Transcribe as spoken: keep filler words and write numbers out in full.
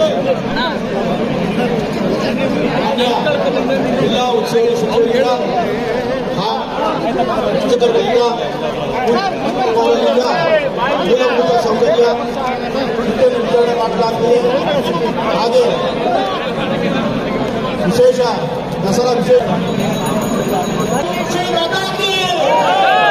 ಜಿಲ್ಲಾ ಉತ್ಸವ ಸಮಿತಿಯ ಚಿತ್ರದುರ್ಗದಿಂದ ಮೂಲಭೂತ ಸೌಕರ್ಯ ವಿತರಣೆ ಮಾಡಲಾಗುತ್ತದೆ. ಹಾಗೆ ವಿಶೇಷ ದಸರಾ ವಿಶೇಷ